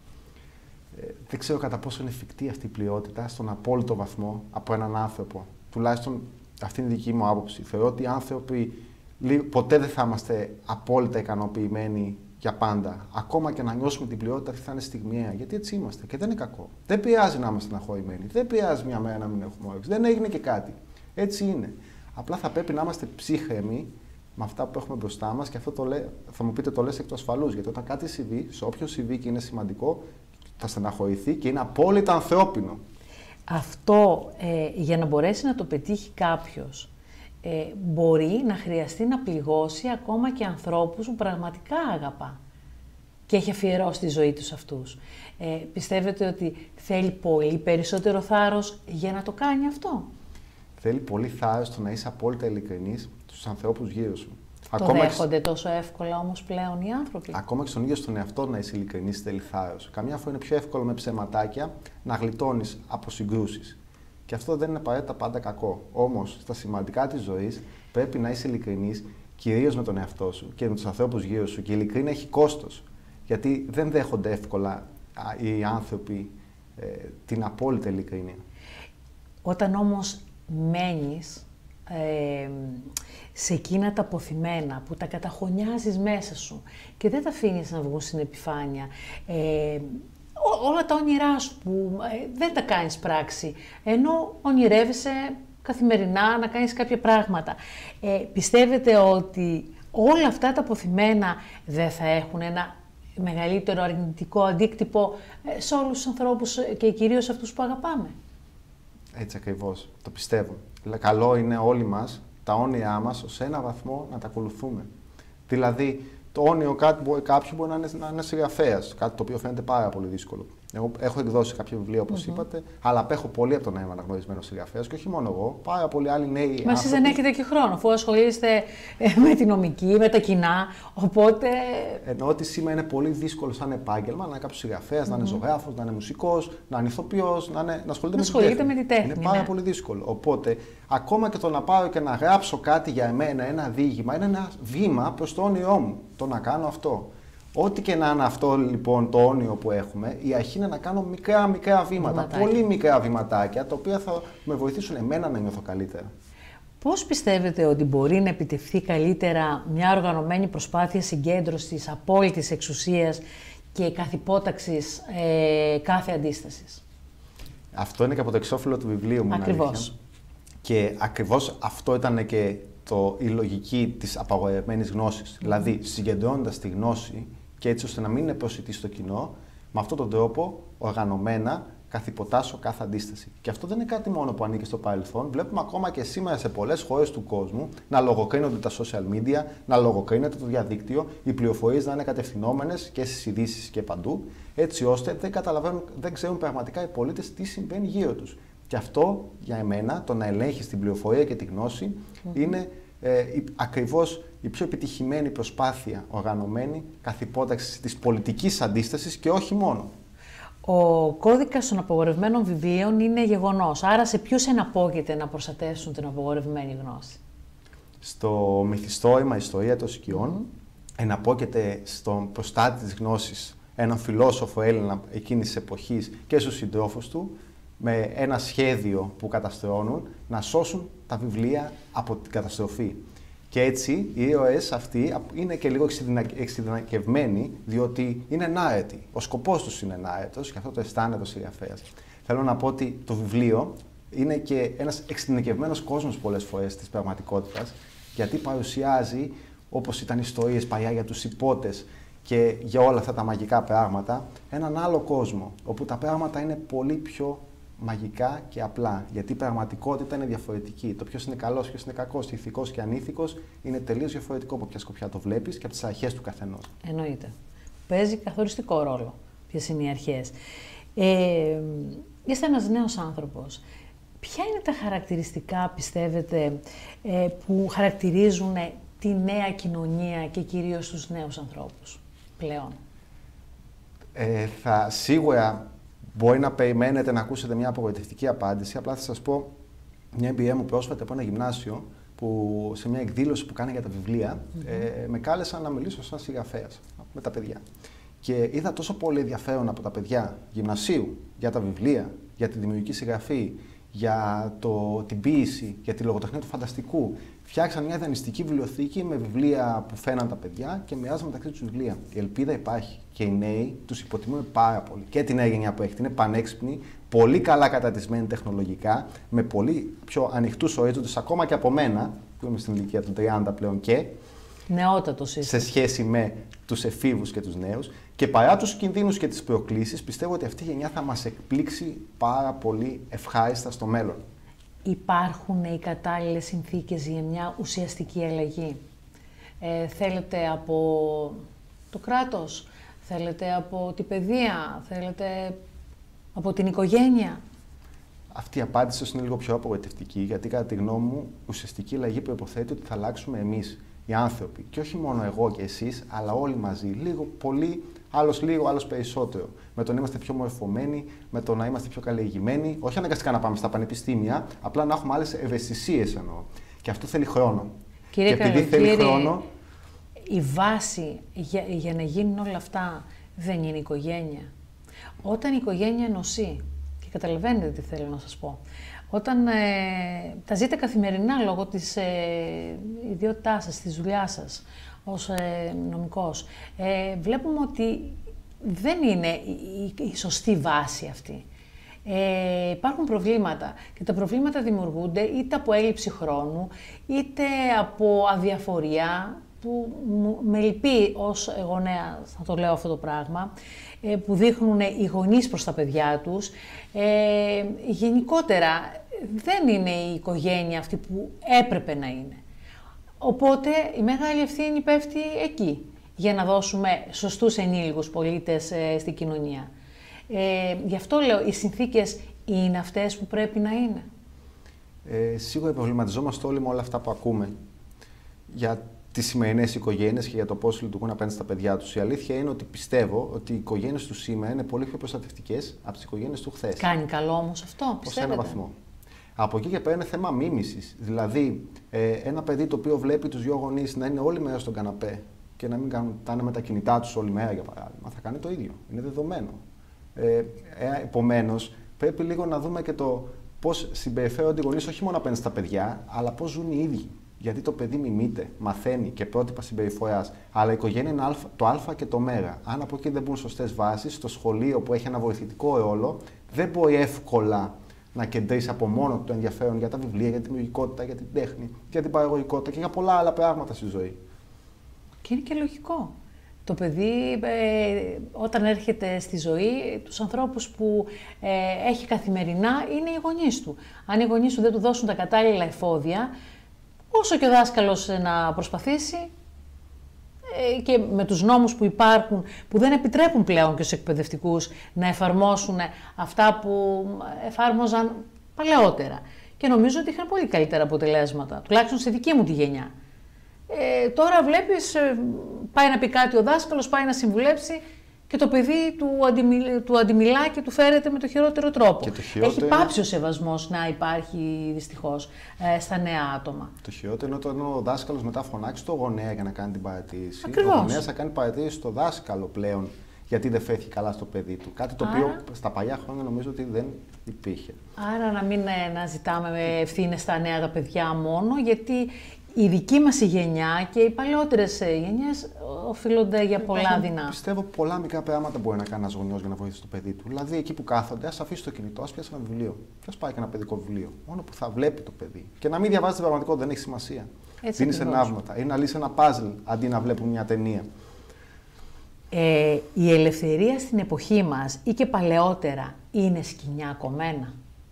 Ε, δεν ξέρω κατά πόσο είναι εφικτή αυτή η πληρότητα στον απόλυτο βαθμό από έναν άνθρωπο. Τουλάχιστον αυτή είναι η δική μου άποψη. Θεωρώ ότι οι άνθρωποι ποτέ δεν θα είμαστε απόλυτα ικανοποιημένοι για πάντα. Ακόμα και να νιώσουμε την πληρότητα, αυτή θα είναι στιγμιαία. Γιατί έτσι είμαστε και δεν είναι κακό. Δεν πειράζει να είμαστε στεναχωρημένοι. Δεν πειράζει μια μέρα να μην έχουμε όρεξη. Δεν έγινε και κάτι. Έτσι είναι. Απλά θα πρέπει να είμαστε ψύχρεμοι με αυτά που έχουμε μπροστά μας και αυτό το λέ, θα μου πείτε το λες εκ του ασφαλούς. Γιατί όταν κάτι συμβεί, σε όποιον συμβεί και είναι σημαντικό, θα στεναχωρηθεί και είναι απόλυτα ανθρώπινο. Αυτό ε, για να μπορέσει να το πετύχει κάποιος, ε, μπορεί να χρειαστεί να πληγώσει ακόμα και ανθρώπους που πραγματικά αγαπά. και έχει αφιερώσει τη ζωή του σε αυτούς. Ε, πιστεύετε ότι θέλει πολύ περισσότερο θάρρος για να το κάνει αυτό? Θέλει πολύ θάρρος το να είσαι απόλυτα ειλικρινής στους ανθρώπους γύρω σου. Το Ακόμα δέχονται τόσο εύκολα όμως πλέον οι άνθρωποι? Ακόμα και στον ίδιο στον εαυτό να είσαι ειλικρινής θέλει θάρρος. Καμιά φορά είναι πιο εύκολο με ψεματάκια να γλιτώνεις από συγκρούσεις. Και αυτό δεν είναι απαραίτητα πάντα κακό. Όμως, στα σημαντικά της ζωής πρέπει να είσαι ειλικρινής, κυρίως με τον εαυτό σου και με τους ανθρώπους γύρω σου. Και η ειλικρίνεια έχει κόστος. Γιατί δεν δέχονται εύκολα οι άνθρωποι ε, την απόλυτα ειλικρίνεια. Όταν όμως μένεις ε, σε εκείνα τα αποθυμένα που τα καταχωνιάζεις μέσα σου και δεν τα αφήνεις να βγουν στην επιφάνεια, ε, όλα τα όνειρά σου που ε, δεν τα κάνεις πράξη, ενώ ονειρεύεσαι καθημερινά να κάνεις κάποια πράγματα. Ε, πιστεύετε ότι όλα αυτά τα αποθυμένα δεν θα έχουν ένα μεγαλύτερο αρνητικό αντίκτυπο σε όλους τους ανθρώπους και κυρίως αυτούς που αγαπάμε? Έτσι ακριβώς, το πιστεύω. Καλό είναι όλοι μας τα όνειρά μας σε ένα βαθμό να τα ακολουθούμε. Δηλαδή, το όνειρο κάποιου μπορεί να είναι, να είναι συγγραφέας, κάτι το οποίο φαίνεται πάρα πολύ δύσκολο. Εγώ έχω εκδώσει κάποιο βιβλίο, όπως mm-hmm. είπατε, αλλά απέχω πολύ από το να είμαι αναγνωρισμένο συγγραφέα και όχι μόνο εγώ. Πάρα πολλοί άλλοι νέοι. Μα εσείς δεν έχετε και χρόνο, αφού ασχολείστε με τη νομική, με τα κοινά. Οπότε. Εννοώ ότι σήμερα είναι πολύ δύσκολο σαν επάγγελμα να είναι κάποιο συγγραφέα, mm-hmm. να είναι ζωγράφος, να είναι μουσικός, να είναι ηθοποιός, να, να ασχολείται, να με, τη με τη τέχνη. Είναι πάρα ναι. πολύ δύσκολο. Οπότε, ακόμα και το να πάω και να γράψω κάτι για εμένα, ένα διήγημα, είναι ένα βήμα προς το όνειρό μου. Το να κάνω αυτό. Ό,τι και να είναι αυτό λοιπόν το όνειρο που έχουμε, η αρχή είναι να κάνω μικρά μικρά βήματα, βηματάκια. Πολύ μικρά βηματάκια, τα οποία θα με βοηθήσουν εμένα να νιώθω καλύτερα. Πώς πιστεύετε ότι μπορεί να επιτευχθεί καλύτερα μια οργανωμένη προσπάθεια συγκέντρωσης απόλυτης εξουσίας και καθυπόταξης ε, κάθε αντίστασης? Αυτό είναι και από το εξώφυλλο του βιβλίου μου. Ακριβώς. Και ακριβώς αυτό ήταν και το, η λογική της απαγορευμένης γνώσης. Mm. Δηλαδή, συγκεντρώνοντας τη γνώση και έτσι ώστε να μην είναι προσιτή στο κοινό, με αυτόν τον τρόπο, οργανωμένα, καθυποτάσω κάθε αντίσταση. Και αυτό δεν είναι κάτι μόνο που ανήκει στο παρελθόν. Βλέπουμε ακόμα και σήμερα σε πολλές χώρες του κόσμου να λογοκρίνονται τα social media, να λογοκρίνεται το διαδίκτυο, οι πληροφορίες να είναι κατευθυνόμενες και στις ειδήσεις και παντού, έτσι ώστε δεν καταλαβαίνουν, δεν ξέρουν πραγματικά οι πολίτες τι συμβαίνει γύρω τους. Και αυτό για εμένα, το να ελέγχεις την πληροφορία και τη γνώση, mm-hmm. είναι ε, ακριβώς η πιο επιτυχημένη προσπάθεια οργανωμένη καθυπόταξης της πολιτικής αντίστασης και όχι μόνο. Ο κώδικας των απαγορευμένων βιβλίων είναι γεγονός. Άρα σε ποιους εναπόκειται να προστατεύσουν την απαγορευμένη γνώση? Στο μυθιστόρημα «Ιστορία των σκιών» mm-hmm. εναπόκειται στον προστάτη της γνώσης, έναν φιλόσοφο Έλληνα εκείνης της εποχής και στους συντρόφους του, με ένα σχέδιο που καταστρώνουν να σώσουν τα βιβλία από την καταστροφή. Και έτσι οι ήρωες αυτοί είναι και λίγο εξειδανικευμένοι, διότι είναι ενάρετοι. Ο σκοπός τους είναι ενάρετος και αυτό το αισθάνεται ο συγγραφέας. Θέλω να πω ότι το βιβλίο είναι και ένας εξειδανικευμένος κόσμος πολλές φορές της πραγματικότητας, γιατί παρουσιάζει, όπως ήταν ιστορίες παλιά για τους υπότες και για όλα αυτά τα μαγικά πράγματα, έναν άλλο κόσμο, όπου τα πράγματα είναι πολύ πιο μαγικά και απλά. Γιατί η πραγματικότητα είναι διαφορετική. Το ποιος είναι καλός, ποιος είναι κακός, ηθικός και ανήθικος είναι τελείως διαφορετικό από ποια σκοπιά το βλέπεις και από τις αρχές του καθενός. Εννοείται. Παίζει καθοριστικό ρόλο ποιες είναι οι αρχές. Ε, είστε ένας νέος άνθρωπος. Ποια είναι τα χαρακτηριστικά, πιστεύετε, ε, που χαρακτηρίζουν τη νέα κοινωνία και κυρίως τους νέους ανθρώπους πλέον? Ε, θα, σίγουρα μπορεί να περιμένετε να ακούσετε μια απογοητευτική απάντηση. Απλά θα σας πω μια εμπειρία μου πρόσφατα από ένα γυμνάσιο που σε μια εκδήλωση που κάνα για τα βιβλία mm-hmm. ε, με κάλεσαν να μιλήσω σαν συγγραφέας με τα παιδιά. Και είδα τόσο πολύ ενδιαφέρον από τα παιδιά γυμνασίου για τα βιβλία, για τη δημιουργική συγγραφή, για το, την ποίηση, για τη λογοτεχνία του φανταστικού. Φτιάξαν μια δανειστική βιβλιοθήκη με βιβλία που φαίναν τα παιδιά και μοιράζαν μεταξύ τους βιβλία. Η ελπίδα υπάρχει και οι νέοι τους υποτιμούν πάρα πολύ. Και την νέα γενιά που έχετε είναι πανέξυπνοι, πολύ καλά καταρτισμένοι τεχνολογικά, με πολύ πιο ανοιχτούς ορίζοντες ακόμα και από μένα, που είμαι στην ηλικία των τριάντα πλέον και. Νεότατος είσαι. Σε σχέση με τους εφήβους και τους νέους. Και παρά τους κινδύνους και τις προκλήσεις, πιστεύω ότι αυτή η γενιά θα μας εκπλήξει πάρα πολύ ευχάριστα στο μέλλον. Υπάρχουν οι κατάλληλες συνθήκες για μια ουσιαστική αλλαγή? Ε, θέλετε από το κράτος, θέλετε από την παιδεία, θέλετε από την οικογένεια. Αυτή η απάντηση είναι λίγο πιο απογοητευτική, γιατί κατά τη γνώμη μου, ουσιαστική αλλαγή προϋποθέτει ότι θα αλλάξουμε εμείς οι άνθρωποι. Και όχι μόνο εγώ και εσείς, αλλά όλοι μαζί. Λίγο, πολύ, άλλος λίγο, άλλος περισσότερο. Με το να είμαστε πιο μορφωμένοι, με το να είμαστε πιο καλλιεργημένοι. Όχι αναγκαστικά να πάμε στα πανεπιστήμια, απλά να έχουμε άλλες ευαισθησίες εννοώ. Και αυτό θέλει χρόνο. Κύριε και επειδή θέλει χρόνο. Η βάση για, για να γίνουν όλα αυτά δεν είναι η οικογένεια. Όταν η οικογένεια ενωσεί, και καταλαβαίνετε τι θέλω να σας πω, όταν ε, τα ζείτε καθημερινά λόγω της ε, ιδιότητάς σας, της δουλειάς σας ως ε, νομικός, ε, βλέπουμε ότι δεν είναι η, η, η σωστή βάση αυτή. Ε, υπάρχουν προβλήματα και τα προβλήματα δημιουργούνται είτε από έλλειψη χρόνου, είτε από αδιαφορία, που με λυπεί ως γονέα, θα το λέω αυτό το πράγμα, ε, που δείχνουν οι γονείς προς τα παιδιά τους. Ε, γενικότερα δεν είναι η οικογένεια αυτή που έπρεπε να είναι. Οπότε η μεγάλη ευθύνη πέφτει εκεί, για να δώσουμε σωστούς ενήλικους πολίτες ε, στην κοινωνία. Ε, γι' αυτό λέω, οι συνθήκες είναι αυτές που πρέπει να είναι. Ε, σίγουρα προβληματιζόμαστε όλοι με όλα αυτά που ακούμε για τις σημερινές οικογένειες και για το πώς λειτουργούν απέναντι στα παιδιά τους. Η αλήθεια είναι ότι πιστεύω ότι οι οικογένειες του σήμερα είναι πολύ πιο προστατευτικές από τις οικογένειες του χθες. Κάνει καλό όμως αυτό, πιστεύετε? Ως ένα βαθμό. Από εκεί και πέρα είναι θέμα μίμησης. Δηλαδή, ε, ένα παιδί το οποίο βλέπει τους δυο γονείς να είναι όλη μέρα στον καναπέ και να μην κάνουν, τα είναι με τα κινητά τους όλη μέρα, για παράδειγμα, θα κάνει το ίδιο. Είναι δεδομένο. Ε, ε, επομένως, πρέπει λίγο να δούμε και το πώς συμπεριφέρονται οι γονείς όχι μόνο απέναντι στα παιδιά, αλλά πώς ζουν οι ίδιοι. Γιατί το παιδί μιμείται, μαθαίνει και πρότυπα συμπεριφοράς. Αλλά η οικογένεια είναι το Α και το Μέγα. Αν από εκεί δεν μπουν σωστές βάσεις, στο σχολείο που έχει ένα βοηθητικό ρόλο, δεν μπορεί εύκολα να κεντρήσει από μόνο του το ενδιαφέρον για τα βιβλία, για τη δημιουργικότητα, για την τέχνη, για την παραγωγικότητα και για πολλά άλλα πράγματα στη ζωή. Και είναι και λογικό. Το παιδί ε, όταν έρχεται στη ζωή, τους ανθρώπους που ε, έχει καθημερινά είναι οι γονείς του. Αν οι γονείς του δεν του δώσουν τα κατάλληλα εφόδια, όσο και ο δάσκαλος να προσπαθήσει, ε, και με τους νόμους που υπάρχουν, που δεν επιτρέπουν πλέον και στους εκπαιδευτικούς να εφαρμόσουν αυτά που εφάρμοζαν παλαιότερα. Και νομίζω ότι είχαν πολύ καλύτερα αποτελέσματα, τουλάχιστον στη δική μου τη γενιά. Ε, τώρα βλέπεις, ε, πάει να πει κάτι ο δάσκαλος, πάει να συμβουλέψει και το παιδί του, αντιμιλ, του αντιμιλά και του φέρεται με το χειρότερο τρόπο. Και το χειρότερο Έχει πάψει ο σεβασμός να υπάρχει δυστυχώς ε, στα νέα άτομα. Το χειρότερο είναι όταν ο δάσκαλος μετά φωνάξει το γονέα για να κάνει την παρατήρηση. Ακριβώς. Ο γονέας θα κάνει παρατήρηση στο δάσκαλο πλέον, γιατί δεν φέρθηκε καλά στο παιδί του. Κάτι το Άρα, οποίο στα παλιά χρόνια νομίζω ότι δεν υπήρχε. Άρα να μην ε, να ζητάμε ευθύνες στα νέα τα παιδιά μόνο, γιατί η δική μας η γενιά και οι παλαιότερες γενιές οφείλονται για πολλά Υπάρχουν, δεινά. Πιστεύω πολλά μικρά πράγματα μπορεί να κάνει ένας γονιός για να βοηθήσει το παιδί του. Δηλαδή, εκεί που κάθονται, ας αφήσει το κινητό, ας πιάσει ένα βιβλίο. Ποιος πάει και ένα παιδικό βιβλίο? Μόνο που θα βλέπει το παιδί. Και να μην διαβάζει την πραγματικότητα, δεν έχει σημασία. Δίνει ενάβματα ή να λύσει ένα παζλ αντί να βλέπουν μια ταινία. Ε, η ελευθερία στην εποχή μας ή και παλαιότερα είναι σκοινιά κομμένα.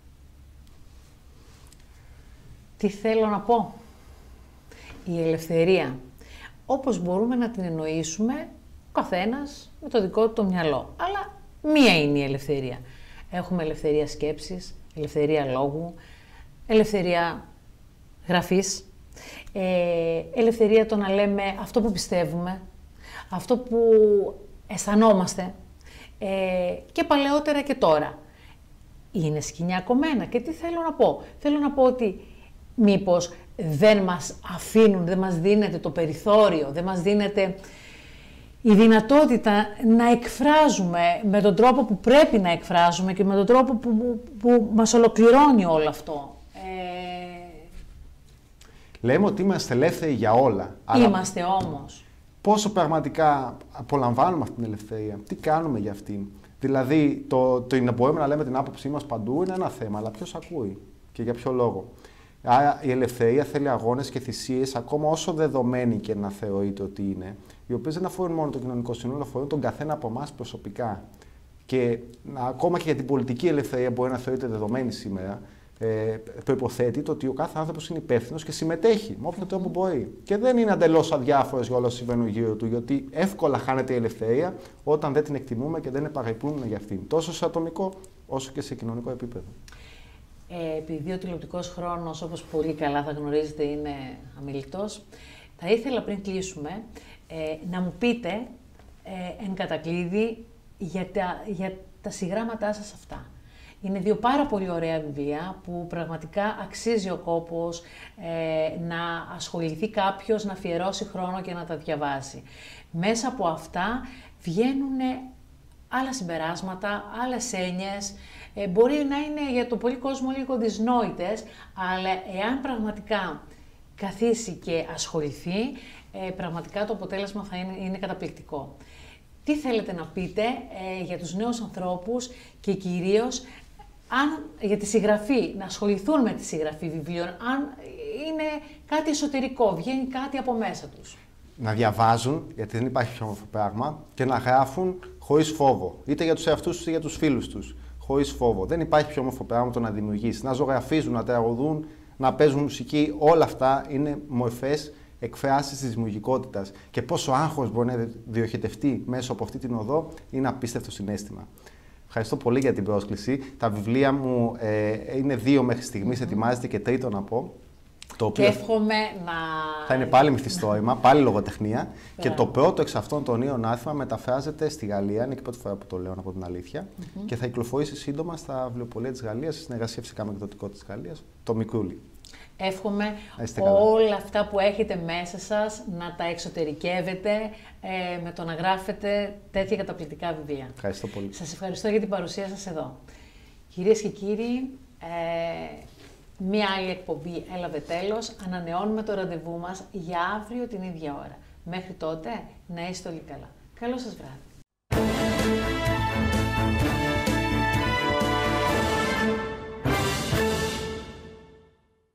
Τι θέλω να πω? Η ελευθερία, όπως μπορούμε να την εννοήσουμε, ο καθένας με το δικό του το μυαλό. Αλλά μία είναι η ελευθερία. Έχουμε ελευθερία σκέψης, ελευθερία λόγου, ελευθερία γραφής, ε, ελευθερία το να λέμε αυτό που πιστεύουμε, αυτό που αισθανόμαστε, ε, και παλαιότερα και τώρα. Είναι σκοινιά κομμένα. Και τι θέλω να πω? Θέλω να πω ότι μήπως δεν μας αφήνουν, δεν μας δίνεται το περιθώριο, δεν μας δίνεται η δυνατότητα να εκφράζουμε με τον τρόπο που πρέπει να εκφράζουμε και με τον τρόπο που, που, που μας ολοκληρώνει όλο αυτό. Ε... Λέμε ότι είμαστε ελεύθεροι για όλα. Είμαστε αλλά... όμως. Πόσο πραγματικά απολαμβάνουμε αυτή την ελευθερία, τι κάνουμε για αυτήν? Δηλαδή, το, το να μπορούμε να λέμε την άποψή μας παντού είναι ένα θέμα, αλλά ποιος ακούει και για ποιο λόγο? Άρα η ελευθερία θέλει αγώνες και θυσίες, ακόμα όσο δεδομένη και να θεωρείται ότι είναι, οι οποίες δεν αφορούν μόνο το κοινωνικό σύνολο, αφορούν τον καθένα από εμάς προσωπικά. Και να, ακόμα και για την πολιτική ελευθερία μπορεί να θεωρείται δεδομένη σήμερα, ε, προϋποθέτει το ότι ο κάθε άνθρωπος είναι υπεύθυνος και συμμετέχει με όποιο τρόπο μπορεί. Και δεν είναι εντελώς αδιάφορος για όλα όσα συμβαίνουν γύρω του, γιατί εύκολα χάνεται η ελευθερία όταν δεν την εκτιμούμε και δεν επαγρυπνούμε για αυτήν, τόσο σε ατομικό όσο και σε κοινωνικό επίπεδο. Ε, επειδή ο τηλεοπτικός χρόνος, όπως πολύ καλά θα γνωρίζετε, είναι αμιλητός, θα ήθελα πριν κλείσουμε ε, να μου πείτε ε, εν κατακλείδη για τα, για τα συγγράμματά σας αυτά. Είναι δύο πάρα πολύ ωραία βιβλία που πραγματικά αξίζει ο κόπος ε, να ασχοληθεί κάποιος, να αφιερώσει χρόνο και να τα διαβάσει. Μέσα από αυτά βγαίνουν άλλα συμπεράσματα, άλλες έννοιες, ε, μπορεί να είναι για το πολύ κόσμο λίγο δυσνόητες, αλλά εάν πραγματικά καθίσει και ασχοληθεί, ε, πραγματικά το αποτέλεσμα θα είναι, είναι καταπληκτικό. Τι θέλετε να πείτε ε, για τους νέους ανθρώπους και κυρίως αν για τη συγγραφή, να ασχοληθούν με τη συγγραφή βιβλίων, αν είναι κάτι εσωτερικό, βγαίνει κάτι από μέσα τους. Να διαβάζουν, γιατί δεν υπάρχει πιο όμορφο πράγμα, και να γράφουν χωρίς φόβο. Είτε για τους εαυτούς τους είτε για τους φίλους τους. Χωρίς φόβο. Δεν υπάρχει πιο όμορφο πράγμα το να δημιουργήσει. Να ζωγραφίζουν, να τραγουδούν, να παίζουν μουσική. Όλα αυτά είναι μορφές εκφράσεις της δημιουργικότητας. Και πόσο άγχος μπορεί να διοχετευτεί μέσω από αυτή την οδό είναι απίστευτο συναίσθημα. Ευχαριστώ πολύ για την πρόσκληση. Τα βιβλία μου ε, είναι δύο μέχρι στιγμής, mm-hmm. ετοιμάζεται και τρίτο να πω. Το οποίο και εύχομαι να... θα είναι πάλι μυθιστόρημα, πάλι λογοτεχνία. Και το πρώτο εξ αυτών των νέων άθλημα μεταφράζεται στη Γαλλία. Είναι και πρώτη φορά που το λέω, να πω την αλήθεια. Mm-hmm. Και θα κυκλοφορήσει σύντομα στα βιβλιοπωλεία της Γαλλίας, σε συνεργασία φυσικά με εκδοτικό της Γαλλίας, το Μικρούλι. Εύχομαι όλα αυτά που έχετε μέσα σας να τα εξωτερικεύετε ε, με το να γράφετε τέτοια καταπληκτικά βιβλία. Ευχαριστώ πολύ. Σας ευχαριστώ για την παρουσία σας εδώ. Κυρίες και κύριοι, ε, μία άλλη εκπομπή έλαβε τέλος. Ανανεώνουμε το ραντεβού μας για αύριο την ίδια ώρα. Μέχρι τότε, να είστε όλοι καλά. Καλό σας βράδυ.